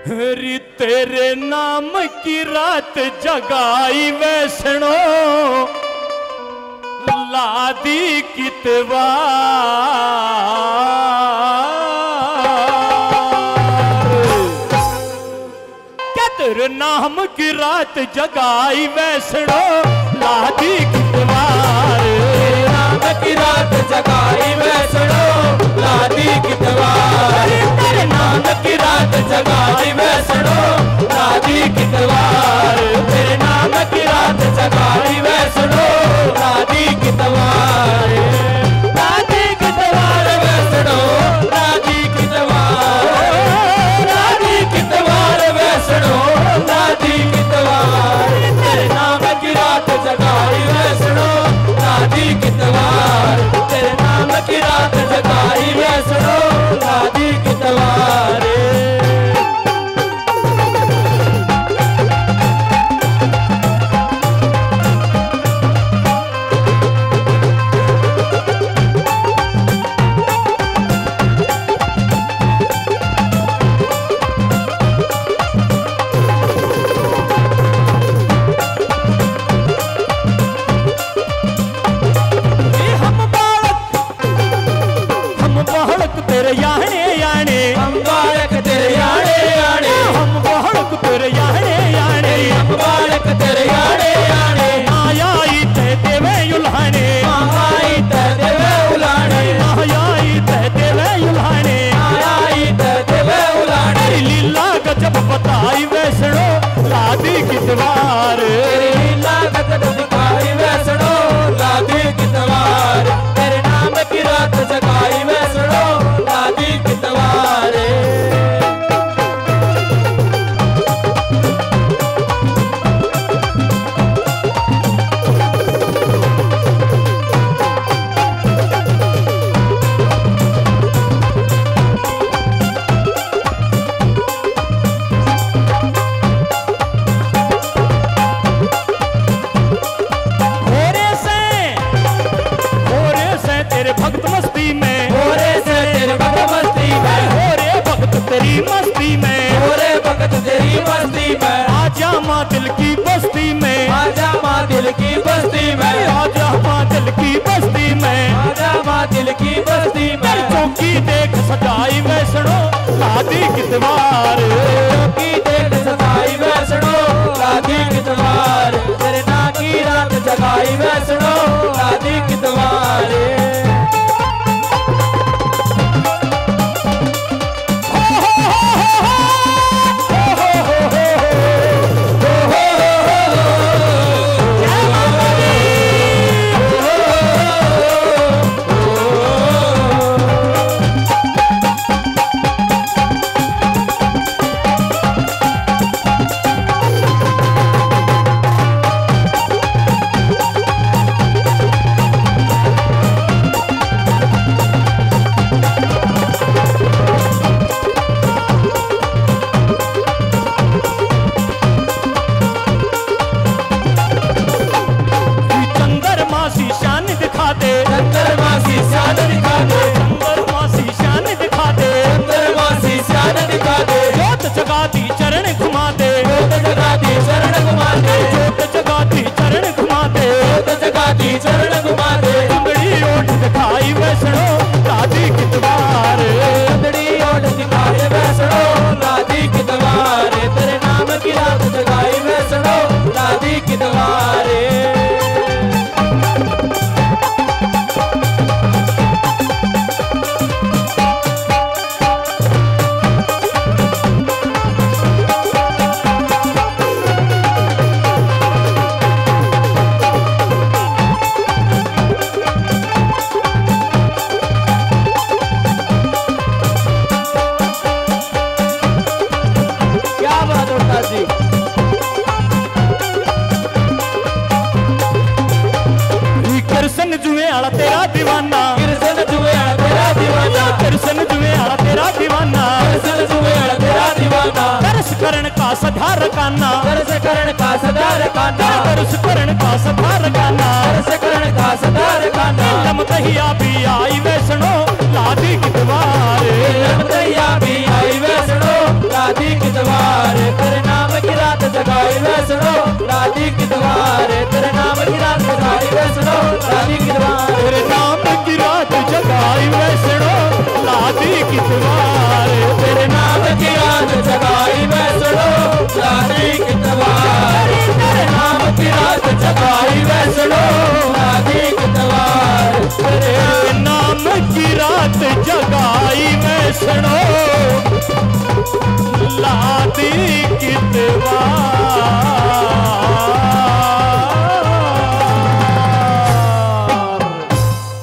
हरी तेरे नाम की रात जगाई वैष्णो लादी कितवा क्या तेरे नाम की रात जगाई वैष्णो लादी कितवार नाम की रात जगाई वैष्णो लादी कितवार तेरे नाम की रात जगाई वैष्णो लादी कितवार तेरे नाम की रात जगाई वैष्णो लादी कितवार लादी कितवार वैष्णो लादी कितवार लादी कितवार वैष्णो लादी कितवार तेरे नाम की रात जगाई वैष्णो लादी कितवार तेरे नाम की रात जगाई वैष्णो लादी कितवार बताई वैष्णो लादी कितवार लीला गजब दिखाई वैष्णो लादी कितवार तेरे नाम की रात जगाई वैष्णो लादी कितवार मस्ती में ओरे भगत तेरी मस्ती में आजा माँ दिल की बस्ती में आजा माँ दिल की बस्ती में आजा माँ दिल की बस्ती में आजा माँ दिल की बस्ती में चौकी देख सजाई वैष्णो लादी कितवार चौकी देख सजाई वैष्णो लादी कितवार तेरे नाम की रात जगाई वैष्णो लादी कितवार चरण घुमा दे चंदड़ी ओट दिखाई वैष्णो लादी कितवार चंदड़ी ओट दिखाई वैष्णो लादी कितवार तेरे नाम की रात जगाई वैष्णो लादी कितवार कृष्ण जुए आला तेरा दीवाना कृष्ण जुए आला तेरा दीवाना कृष्ण जुए आला तेरा दीवाना कृष्ण जुए आला तेरा दीवाना दर्श करण का सधार काना दर्श करण का सदार काना दर्श करण का सधार काना दर्श करण का सदार काना लम दहिया भी आई वैष्णो लादी कितवार लम दहिया भी आई वैष्णो लादी कितवार